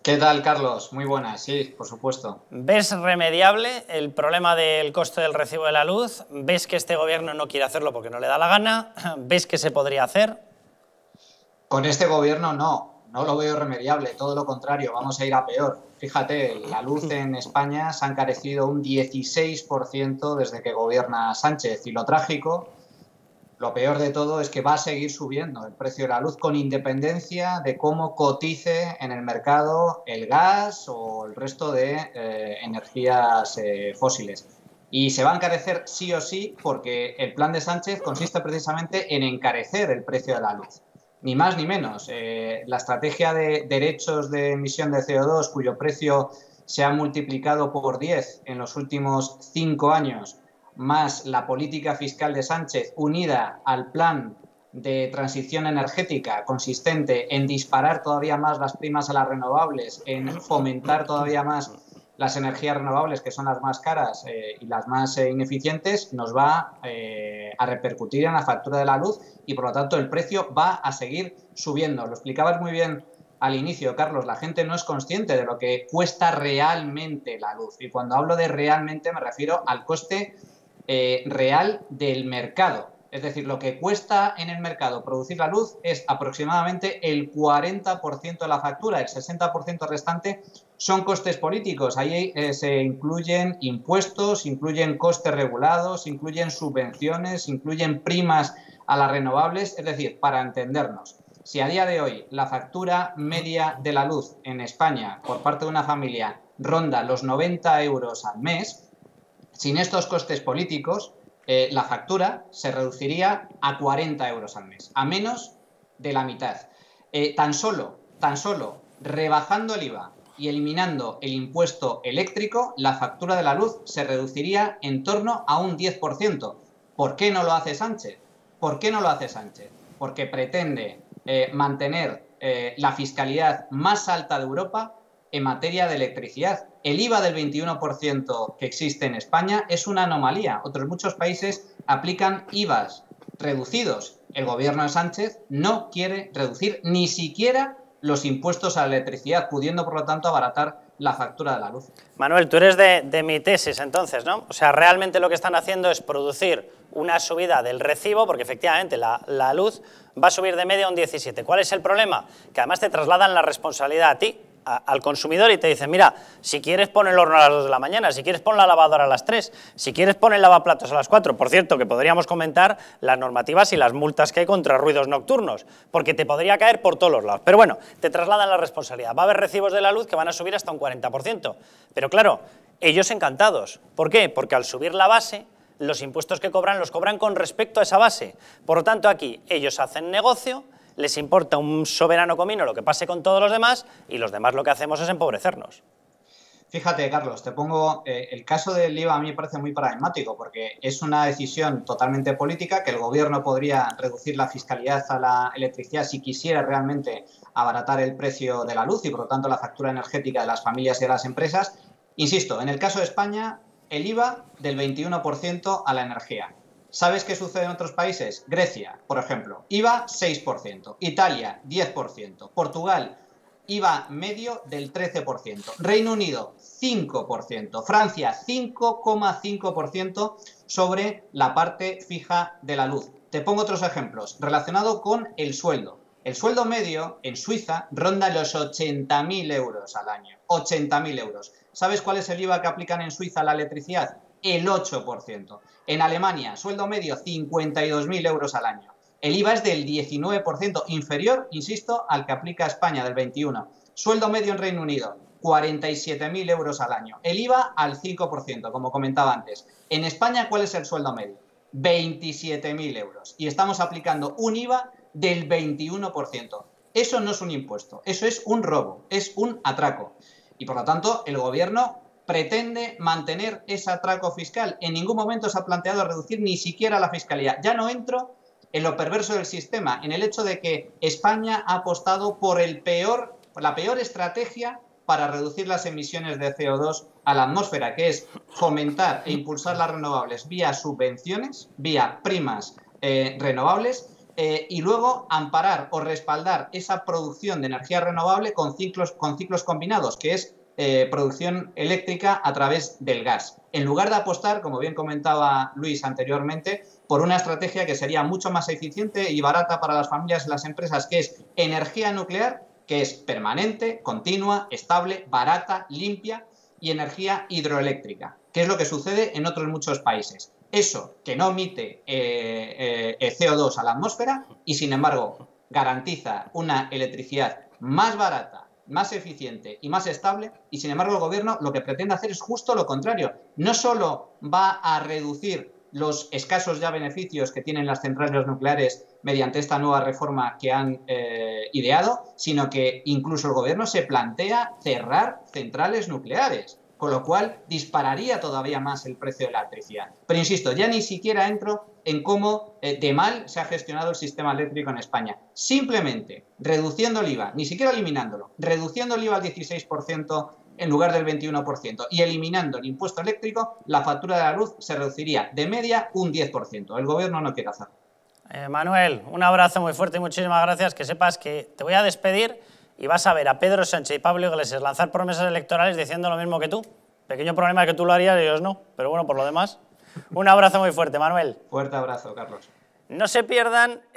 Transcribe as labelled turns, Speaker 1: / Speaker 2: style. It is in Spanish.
Speaker 1: ¿Qué tal, Carlos? Muy buenas, sí, por supuesto.
Speaker 2: ¿Ves remediable el problema del coste del recibo de la luz? ¿Ves que este gobierno no quiere hacerlo porque no le da la gana? ¿Ves que se podría hacer?
Speaker 1: Con este gobierno no lo veo remediable, todo lo contrario, vamos a ir a peor. Fíjate, la luz en España se ha encarecido un 16% desde que gobierna Sánchez y lo trágico, lo peor de todo es que va a seguir subiendo el precio de la luz con independencia de cómo cotice en el mercado el gas o el resto de energías fósiles. Y se va a encarecer sí o sí porque el plan de Sánchez consiste precisamente en encarecer el precio de la luz. Ni más ni menos. La estrategia de derechos de emisión de CO2, cuyo precio se ha multiplicado por 10 en los últimos 5 años, más la política fiscal de Sánchez unida al plan de transición energética consistente en disparar todavía más las primas a las renovables, en fomentar todavía más las energías renovables, que son las más caras y las más ineficientes, nos va a repercutir en la factura de la luz y, por lo tanto, el precio va a seguir subiendo. Lo explicabas muy bien al inicio, Carlos, la gente no es consciente de lo que cuesta realmente la luz. Y cuando hablo de realmente me refiero al coste real del mercado. Es decir, lo que cuesta en el mercado producir la luz es aproximadamente el 40% de la factura, el 60% restante son costes políticos. Ahí se incluyen impuestos, incluyen costes regulados, incluyen subvenciones, incluyen primas a las renovables. Es decir, para entendernos, si a día de hoy la factura media de la luz en España por parte de una familia ronda los 90 euros al mes, sin estos costes políticos, la factura se reduciría a 40 euros al mes, a menos de la mitad. Tan solo rebajando el IVA y eliminando el impuesto eléctrico, la factura de la luz se reduciría en torno a un 10%. ¿Por qué no lo hace Sánchez? ¿Por qué no lo hace Sánchez? Porque pretende mantener la fiscalidad más alta de Europa en materia de electricidad. El IVA del 21% que existe en España es una anomalía. Otros muchos países aplican IVAs reducidos. El gobierno de Sánchez no quiere reducir ni siquiera los impuestos a la electricidad, pudiendo, por lo tanto, abaratar la factura de la luz.
Speaker 2: Manuel, tú eres de mi tesis, entonces, ¿no? O sea, realmente lo que están haciendo es producir una subida del recibo, porque efectivamente la luz va a subir de media a un 17. ¿Cuál es el problema? Que además te trasladan la responsabilidad a ti, al consumidor, y te dicen, mira, si quieres pon el horno a las 2 de la mañana, si quieres pon la lavadora a las 3, si quieres pon el lavaplatos a las 4. Por cierto, que podríamos comentar las normativas y las multas que hay contra ruidos nocturnos, porque te podría caer por todos los lados. Pero bueno, te trasladan la responsabilidad. Va a haber recibos de la luz que van a subir hasta un 40%. Pero claro, ellos encantados. ¿Por qué? Porque al subir la base, los impuestos que cobran los cobran con respecto a esa base. Por lo tanto, aquí ellos hacen negocio, les importa un soberano comino lo que pase con todos los demás y los demás lo que hacemos es empobrecernos.
Speaker 1: Fíjate, Carlos, te pongo el caso del IVA. A mí me parece muy paradigmático porque es una decisión totalmente política, que el gobierno podría reducir la fiscalidad a la electricidad si quisiera realmente abaratar el precio de la luz y, por lo tanto, la factura energética de las familias y de las empresas. Insisto, en el caso de España, el IVA del 21% a la energía. ¿Sabes qué sucede en otros países? Grecia, por ejemplo, IVA 6%, Italia 10%, Portugal IVA medio del 13%, Reino Unido 5%, Francia 5,5% sobre la parte fija de la luz. Te pongo otros ejemplos relacionados con el sueldo. El sueldo medio en Suiza ronda los 80.000 euros al año. 80.000 euros. ¿Sabes cuál es el IVA que aplican en Suiza a la electricidad? El 8%. En Alemania, sueldo medio 52.000 euros al año. El IVA es del 19%, inferior, insisto, al que aplica España, del 21%. Sueldo medio en Reino Unido, 47.000 euros al año. El IVA al 5%, como comentaba antes. En España, ¿cuál es el sueldo medio? 27.000 euros. Y estamos aplicando un IVA del 21%. Eso no es un impuesto, eso es un robo, es un atraco. Y por lo tanto, el gobierno pretende mantener ese atraco fiscal. En ningún momento se ha planteado reducir ni siquiera la fiscalidad. Ya no entro en lo perverso del sistema, en el hecho de que España ha apostado por la peor estrategia para reducir las emisiones de CO2 a la atmósfera, que es fomentar e impulsar las renovables vía subvenciones, vía primas renovables, y luego amparar o respaldar esa producción de energía renovable con ciclos combinados, que es producción eléctrica a través del gas. En lugar de apostar, como bien comentaba Luis anteriormente, por una estrategia que sería mucho más eficiente y barata para las familias y las empresas, que es energía nuclear, que es permanente, continua, estable, barata, limpia, y energía hidroeléctrica, que es lo que sucede en otros muchos países. Eso que no emite CO2 a la atmósfera y, sin embargo, garantiza una electricidad más barata, más eficiente y más estable, y sin embargo el gobierno lo que pretende hacer es justo lo contrario. No solo va a reducir los escasos ya beneficios que tienen las centrales nucleares mediante esta nueva reforma que han ideado, sino que incluso el gobierno se plantea cerrar centrales nucleares, con lo cual dispararía todavía más el precio de la electricidad. Pero insisto, ya ni siquiera entro en cómo de mal se ha gestionado el sistema eléctrico en España. Simplemente reduciendo el IVA, ni siquiera eliminándolo, reduciendo el IVA al 16% en lugar del 21% y eliminando el impuesto eléctrico, la factura de la luz se reduciría de media un 10%. El gobierno no quiere hacerlo.
Speaker 2: Manuel, un abrazo muy fuerte y muchísimas gracias. Que sepas que te voy a despedir y vas a ver a Pedro Sánchez y Pablo Iglesias lanzar promesas electorales diciendo lo mismo que tú. Pequeño problema es que tú lo harías y ellos no, pero bueno, por lo demás, un abrazo muy fuerte, Manuel.
Speaker 1: Fuerte abrazo, Carlos.
Speaker 2: No se pierdan